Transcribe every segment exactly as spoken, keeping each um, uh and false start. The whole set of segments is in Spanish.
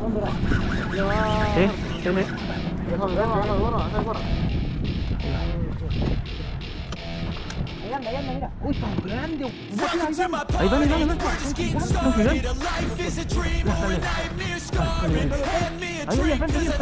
Sí, sí, sí. Uy, tan grande. Ahí van, ahí van, ahí van. Son gigantes. Ahí, ahí, enfrente, ahí,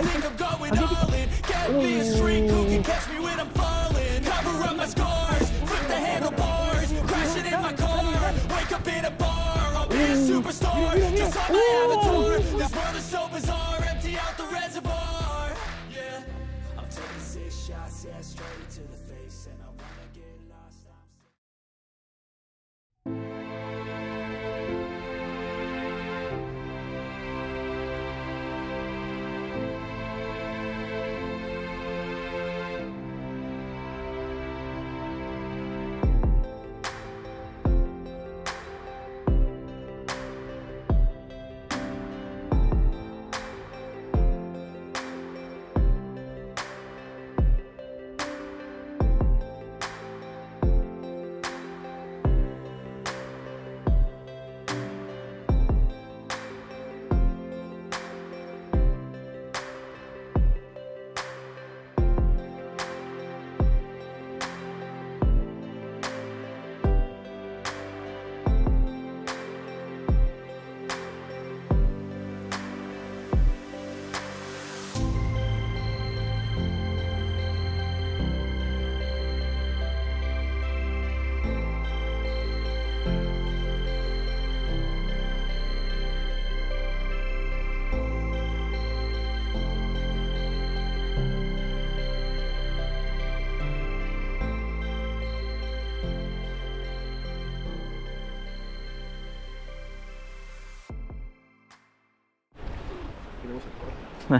Ya.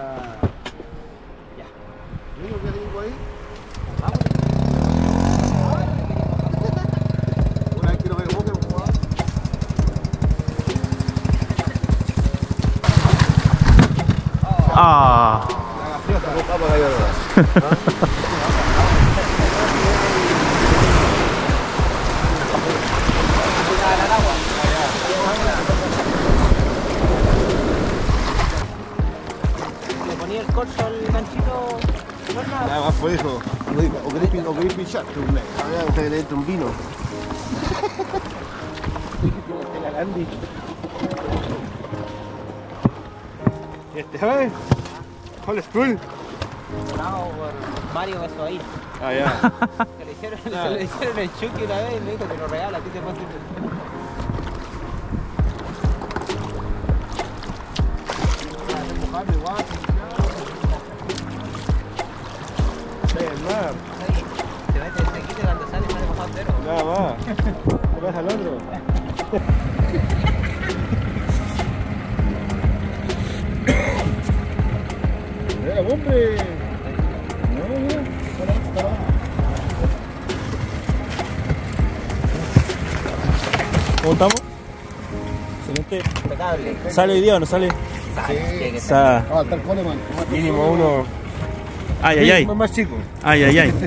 Ya. ¿Niño qué tengo ahí? Vamos. Una vez que lo veo, vos que lo jugás. Ah. La gaseosa, no está por ahí, ¿verdad? El corcho al ganchito. Nada más por eso. O querés, o querés pinchar. A ver, usted le entra un vino. Este, ¿sabes? Old school. Bravo por Mario eso ahí. Ah, ya. Se le hicieron, se le hicieron el Chucky una vez y me dijo te lo regala, a ti te pasa el... Igual. Nada. Se mete el sequito cuando sale sale mojado entero. Nada más. ¿Qué pasa al otro? ¡Mira, hombre! No, mira. ¿Cómo estamos? Excelente. Impecable. ¿Sale hoy día o no sale? Sale. Sa Ah, tal Coleman. mínimo uno. Ay, ay, ay. Más chico. Ay, ay, ay.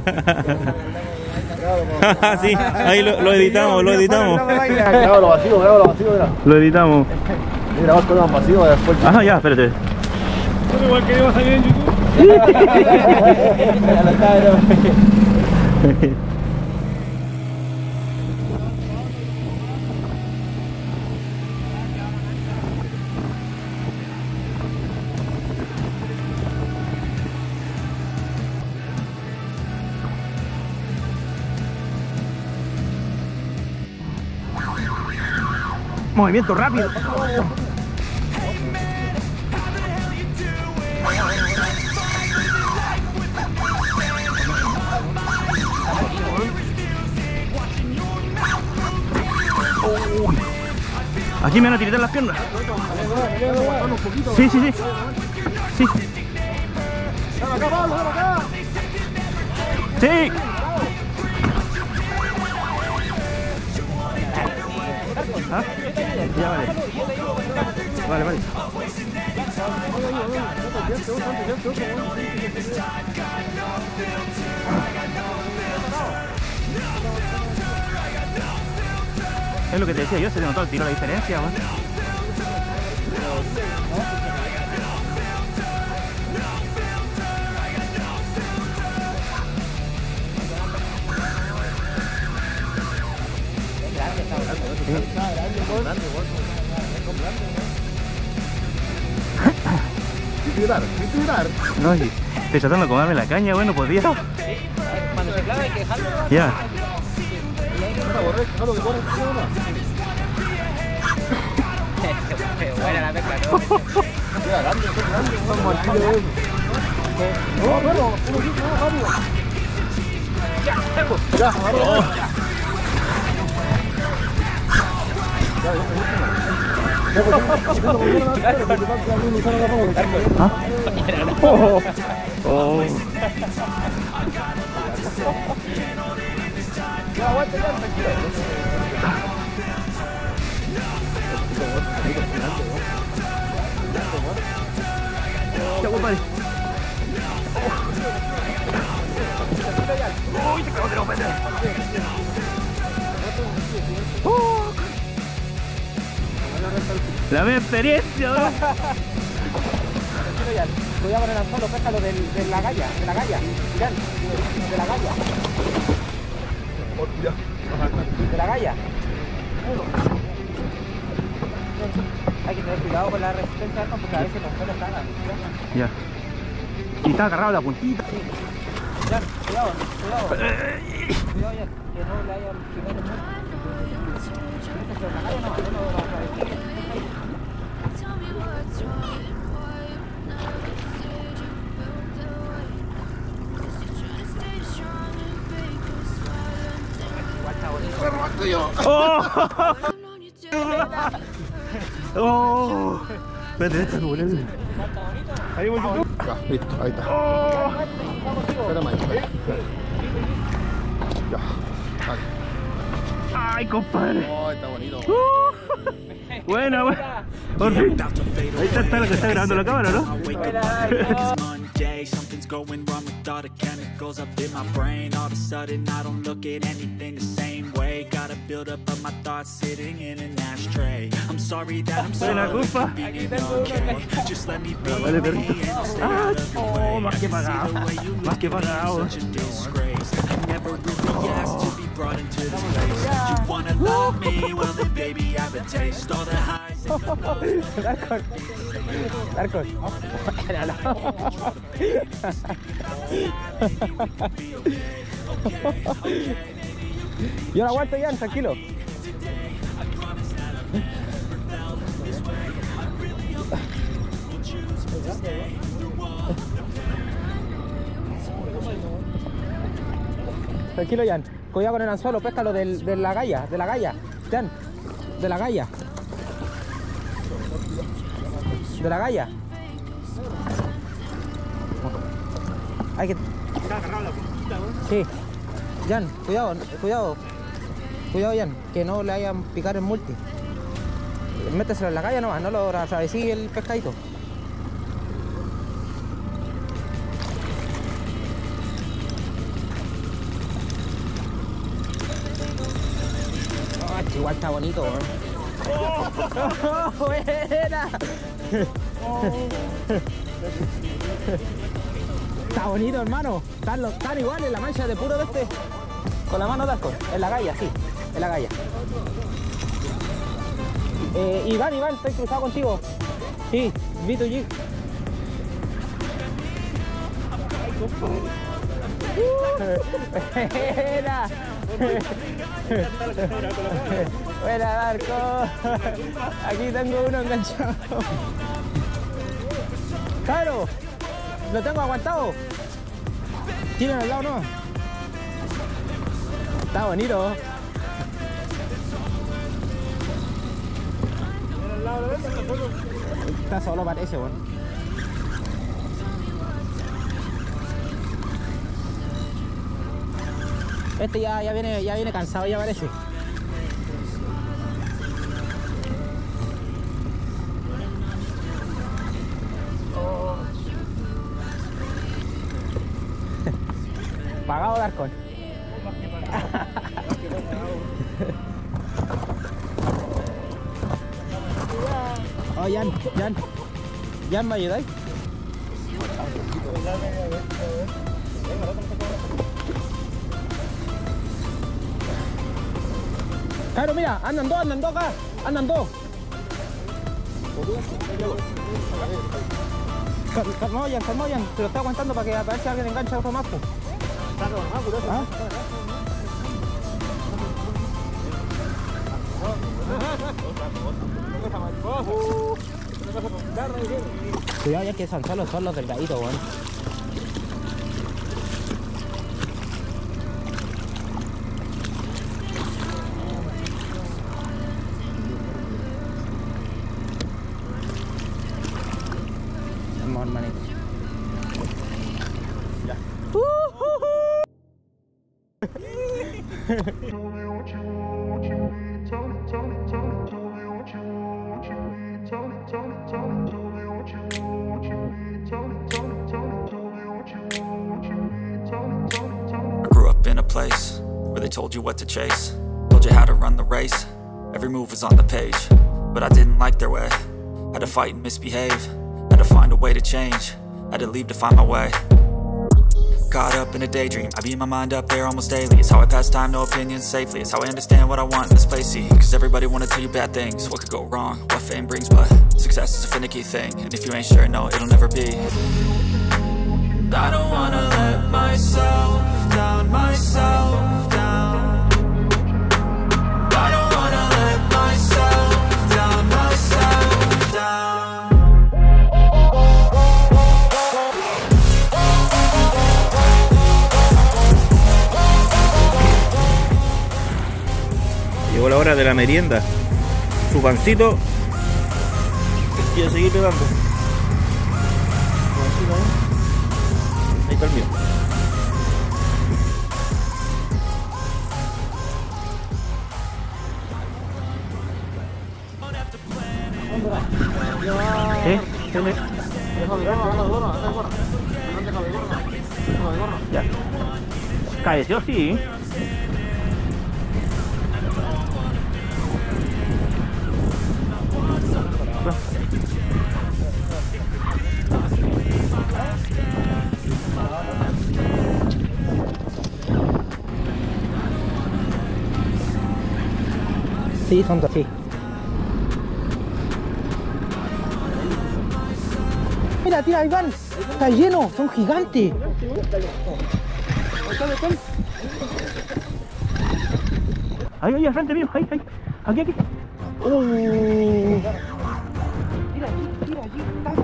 Sí, ahí lo, lo editamos, lo editamos. Graba lo vacío, graba lo vacío, mira. Lo editamos. Mira, vas con un vacío después. Ajá, ya, espérate. Igual que iba a salir en YouTube. Movimiento rápido. Aquí me van a tirar las piernas. Sí, sí, sí. Sí. Sí. ¿Ah? Ya vale. Vale, vale. Es lo que te decía yo, se te notó el tiro la diferencia, ¿no? tirar, sin tirar. No, y estoy tratando de comerme la caña, bueno, podía. Cuando se clava hay que dejarlo. Ya. Está borracho, déjalo que corre, ¿sí o no? Buena la pesca, ¿no? Mira, grande, son grandes, son martillos de eso. No, perro, uno sí, no, rápido. Ya, ya, agarro. ¿Ah? Oh. Oh. Ya, aguanta, ya, tranquilo. Ya, compadre. Uy, te cago de la pena. Oh. La mi experiencia, ¿no? Cuidado con el anzuelo, péscalo de la galla, de la galla. Mirad, de la galla. De la galla. Hay que tener cuidado con la resistencia porque a veces los pelos cagan. Ya. Y está agarrado la puntita. Sí. Ya, cuidado, cuidado. Cuidado ya, que no le haya picado el muerto. De la galla no, no lo atravesé. ¡Oh! ¡Oh! Espérate, esta no vuelve. Ahí voy yo. Ya, listo, ahí está. Espérame ahí. Ya, ahí. ¡Ay, compadre! Oh, está bonito. Uh, buena, buena. Ahí está, está la que está grabando la cámara, ¿no? Monday, something's going wrong with all the chemicals up in my brain. All of a sudden, I don't look at anything the same way. Got a build up of my thoughts sitting in an ashtray. I'm sorry that I'm so inconvenient, okay? Just let me be Vale, perrito. me and stay Ah, out of your oh, way. más que I can see pagado. the way you Más look que at me, pagado. it's such a disgrace. I never really asked to be brought into this place. You wanna love me? Well then, baby, I have a taste. All the highs and the lows. Darkon, Darkon. Yo lo aguanto ya, tranquilo. Tranquilo, Jan. Cuidado con el anzuelo, péscalo del, de la galla, de la galla. Jan, de la galla. De la galla. Hay que... Sí. Jan, cuidado, cuidado. Cuidado, Jan, que no le hayan picar el multi. Méteselo en la galla nomás, no lo atravesí el pescadito. Oh, igual está bonito, ¿no? ¡Oh, buena! Está bonito, hermano. Están, los, están iguales, la mancha de puro de este. Con la mano Darkon, en la galla, sí, en la galla. Eh, Iván, Iván, estoy cruzado contigo. Sí, B dos G. Buena. Buena, Darko. Aquí tengo uno enganchado. Claro, lo tengo aguantado. Tienen al lado, ¿no? Está bonito. Está solo, parece, bueno. Este ya, ya viene, ya viene cansado, ya parece. Oh. Pagado, Darkon. Oh, Jan, Jan. Jan, ¿me ayudáis? Claro, mira, andan dos, andan dos acá, andan dos. Calmado, Jan, calmado, Jan. Se lo está aguantando para que a ver si alguien engancha otro más. ¿Ah? Cuidado, ya que son solo son los delgaditos, weón. Vamos, hermanito. Ya. I grew up in a place where they told you what to chase, told you how to run the race. Every move was on the page, but I didn't like their way. Had to fight and misbehave, had to find a way to change, had to leave to find my way. Caught up in a daydream, I beat my mind up there almost daily. It's how I pass time, no opinions safely. It's how I understand what I want in this place, see. Cause everybody wanna tell you bad things, what could go wrong, what fame brings. But success is a finicky thing, and if you ain't sure, no, it'll never be. I don't wanna let myself down, myself down. I don't wanna let myself down, myself down. Llegó la hora de la merienda. Su pancito. Y a seguir pegando. Ahí está el mío. ¿Eh? ¿Tiene? Ya. Caeció, sí. Sí, son así. Mira, tira, ahí van. Está lleno, son gigantes. Ahí, ahí, al frente mío, ahí, ahí. Aquí, aquí. Oh. Tira allí, tira allí.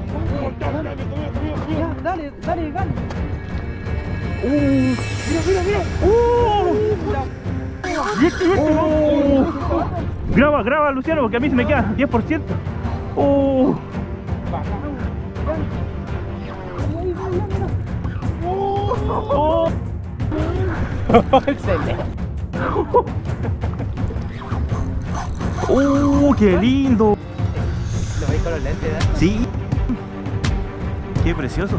Ya, dale, dale, dale. Uh. Mira, mira, mira. Uh. Viste, viste, uh. Graba, graba, Luciano, porque a mí se me queda diez por ciento. Uh. Oh. Excelente. ¡Uh, qué lindo! ¿Lo veis con los lentes, eh? Sí. Qué precioso.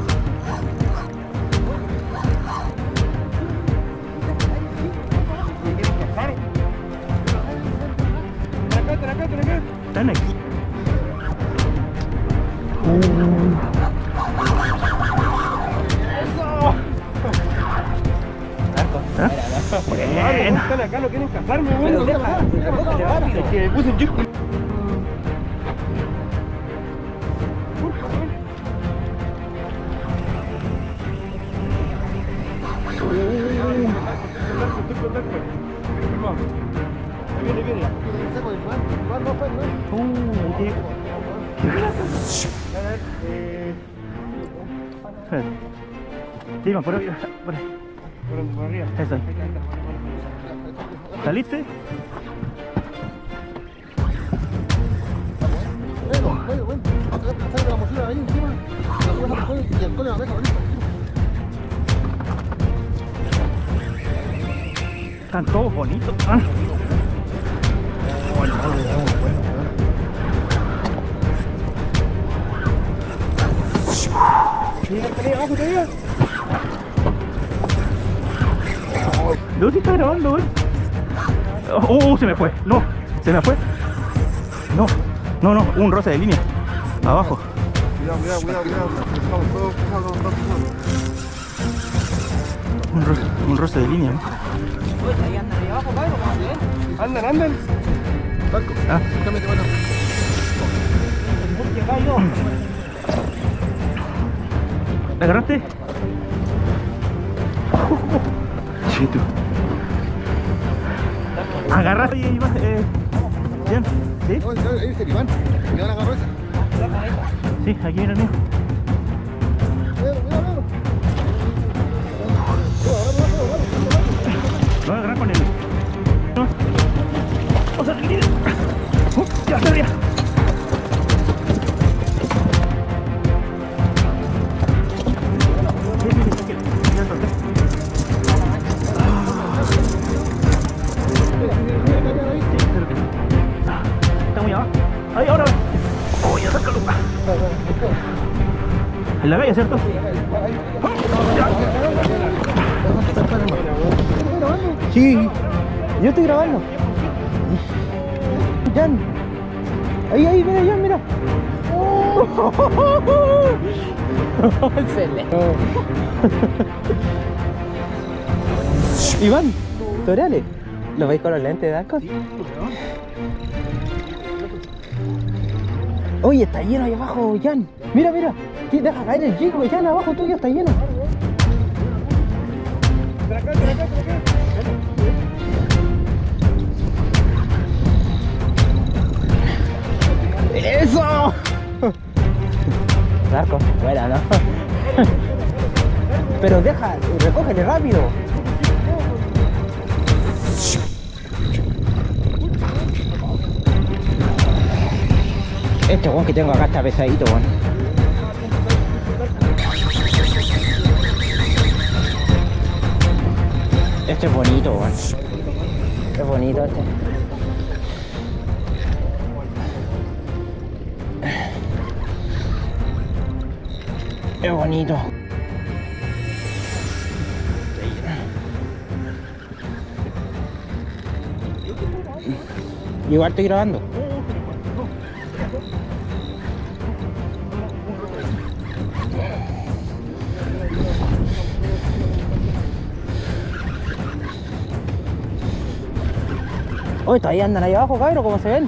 Están aquí. Uh. ¿Ah? Bueno. Acá lo quieren cazarme, güey. Es que me puse un chip. Viene, viene. Sí, más por ahí, por ahí. Por arriba. Eso. ¿Saliste? Están todos bonitos. Ah. Lucy está grabando, güey. Oh, oh, se me fue. No, se me fue. No, no, no, un roce de línea. Abajo. Cuidado, cuidado, cuidado, cuidado. Estamos todos pujados, todos pujados. Un roce, un roce de línea, ¿no? Ahí andan ahí abajo, Pablo, ¿cómo se ve? Andan, andan. Marco, Ah. cámete, mano. El bus que cayó. ¿La agarraste? Chito. Agarraste y vas, eh. Bien, ¿sí? No, no, ahí está el Iván. Iván agarró esa. Sí, aquí viene el mío. Mira, mira, mira. Lo voy a agarrar con él. No. Vamos a salir. Uh, ya, ya, ya. Sí, sí, sí, tranquilo. Ya solté. Sí, creo que sí. Está muy abajo. Ahí, ahora. Oh, ya sácalo. En la calle, ¿cierto? Sí, yo estoy grabando. Jan, ahí, ahí, mira, Jan, mira. Excelente. Iván, tutoriales. ¿Lo veis con los lentes de Alcon? Oye, está lleno ahí abajo, Jan. Mira, mira. Sí, deja caer el chico, Jan, abajo tuyo está lleno. ¡Eso! Marco, buena, ¿no? Pero deja, recógele rápido. Este weón que tengo acá está pesadito, weón. Este es bonito, weón. Es bonito este. Es bonito. Igual estoy grabando. Oye, todavía andan ahí abajo, cabrón, como se ven.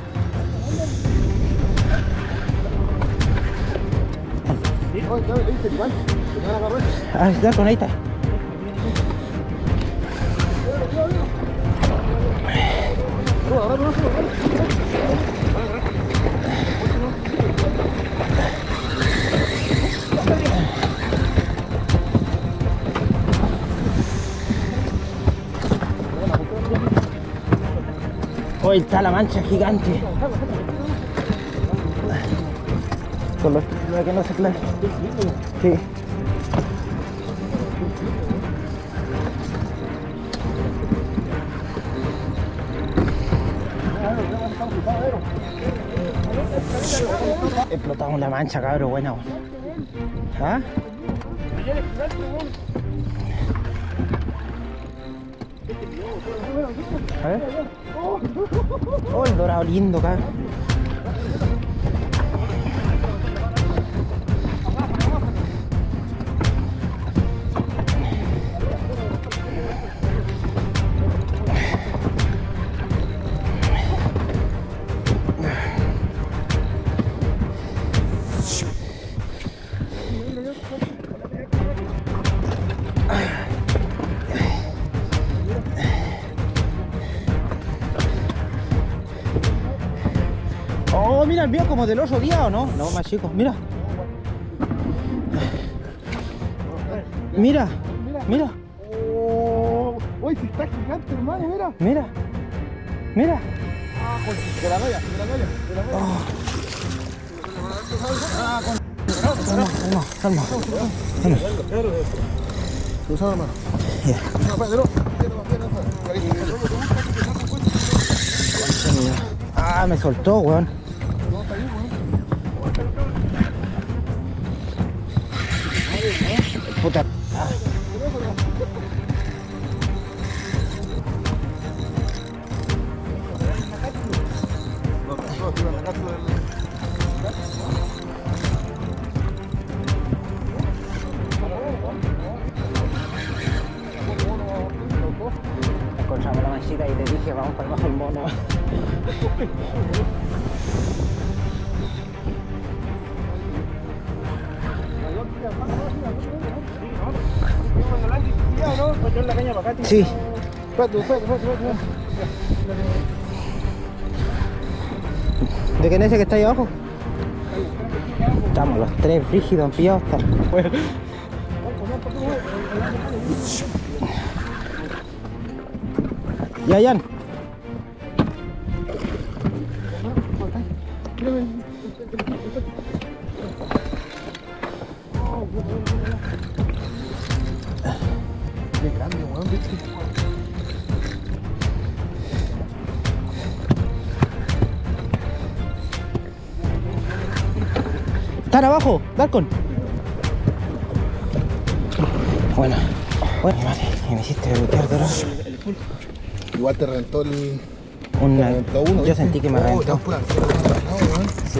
Oye, ahí está el Iván. Iván agarró esa. Ah, está con ahí está. Hoy está la mancha gigante. Con los para que no se clave. Sí. Explotamos la mancha, cabrón, buena. ¿Ah? A ver. Oh, el dorado lindo, cabrón. Oh, mira el mío como del otro día, ¿o no? No, más chico, mira. Mira, mira. Oh, uy, si está gigante, hermano, mira. Mira, mira. Ah, con de la galla, de la galla, de la galla. Oh. Ah, con Calma, calma, calma. cruzado, hermano. Ya. No, espérate, no. Ah, me soltó, weón. Puta. Ah. Encontramos la manchita y te dije, vamos para abajo el mono. la caña para acá, tío. Sí. Espérate, espérate, espérate, espérate. ¿De quién es ese que está ahí abajo? Estamos los tres rígidos, han pillado hasta afuera. Ya, Jan. Qué grande, weón, ¿viste? Están abajo, Darkon. Bueno, bueno, vale, me hiciste bloquear, pero... Igual te reventó el... Una... te reventó uno, Yo ¿viste? sentí que me Oh, reventó. está pura ansiedad, no, weón. Sí.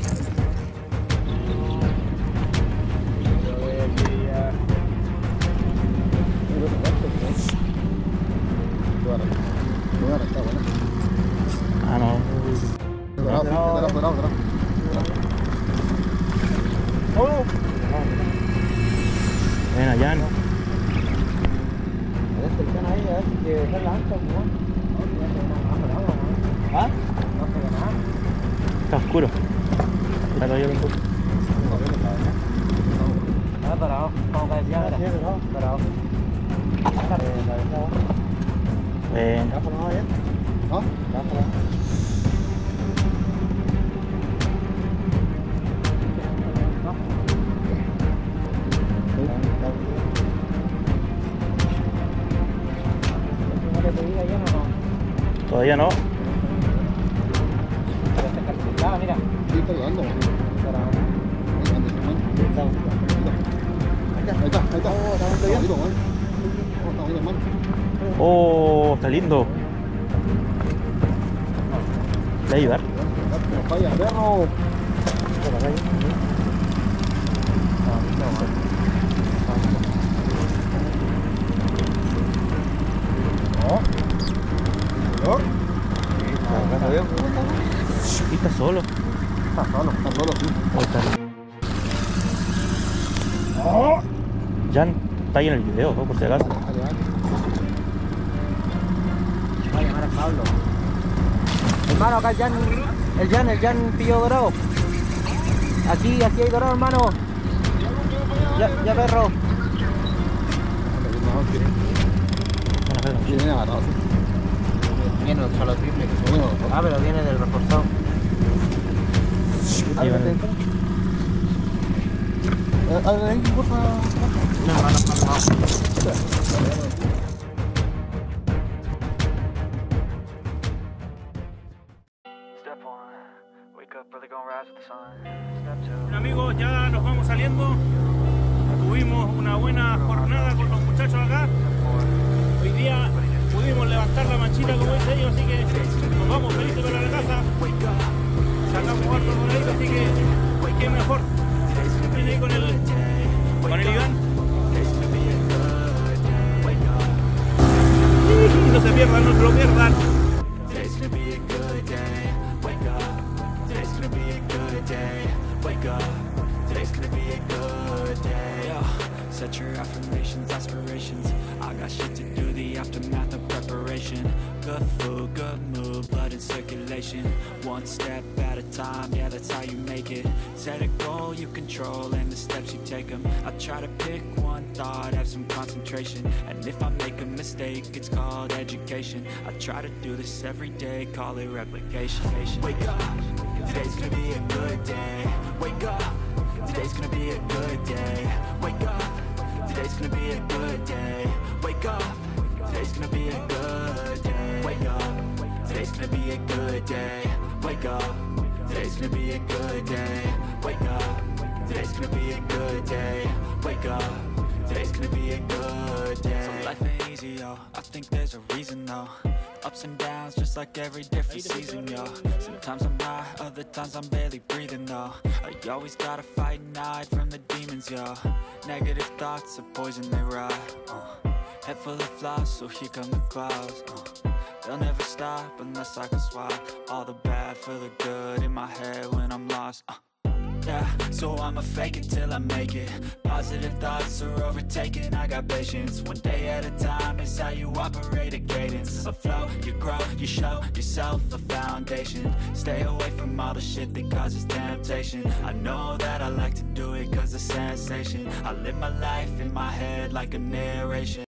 Te voy a arrancar, bueno. Ah, no. Dorado, sí, dorado, dorado, dorado. Bueno, Jan. ¿Ah? Está oscuro. Está todavía bien oscuro. Ah, parado. ¿Cómo que decía? Parado. Bueno. ¿Ah? Todavía no. Mira. Sí, está llegando. Ahí está, ahí está. Está bonito, weón. Está bonito, hermano. Oh, está lindo. ¿Le va a ayudar? No falla, perro. Sí, está solo. Está solo, está solo, sí. Oh, está lindo. Jan, está ahí en el video, ¿no? Por si acaso. Dale, dale. Voy a llamar a Pablo. Hermano, acá el Jan, el Jan, el Jan pilló dorado. Aquí, aquí hay dorado, hermano. Ya, ya perro. Viene agarrado, sí. Viene un solo triple. Bueno, Ah, pero viene del reforzado. Ahí van. Abre ahí, porfa. No, no, no, no. Bueno, amigos, ya nos vamos saliendo. Tuvimos una buena jornada con los muchachos acá. Hoy día pudimos levantar la manchita, como dice ellos, así que nos vamos felices para la casa. Sacamos harto por ahí, así que qué mejor. Estoy ahí con el, con el Iván. No se pierdan, no se lo pierdan. Set your affirmations, aspirations. I got shit to do, the aftermath of preparation. Good food, good mood, blood in circulation. One step at a time, yeah, that's how you make it. Set a goal you control and the steps you take them. I try to pick one thought, have some concentration. And if I make a mistake, it's called education. I try to do this every day, call it replication. Wake up, today's gonna be a good day. Wake up, today's gonna be a good day. Wake up, today's gonna be a good day. Wake up, today's gonna be a good day. Wake up, today's gonna be a good day. Wake up, today's gonna be a good day. Wake up, today's gonna be a good day. Wake up, today's gonna be a good day. So life ain't easy, yo, I think there's a reason though. Ups and downs, just like every different season, yo. Sometimes I'm high, other times I'm barely breathing, though. I always gotta fight and hide from the demons, yo. Negative thoughts are poison, they rot. uh. Head full of flies, so here come the clouds. uh. They'll never stop unless I can swap all the bad for the good in my head when I'm lost. uh. Yeah, so I'ma fake it till I make it. Positive thoughts are overtaken, I got patience. One day at a time is how you operate a cadence. A flow, you grow, you show yourself a foundation. Stay away from all the shit that causes temptation. I know that I like to do it cause it's sensation. I live my life in my head like a narration.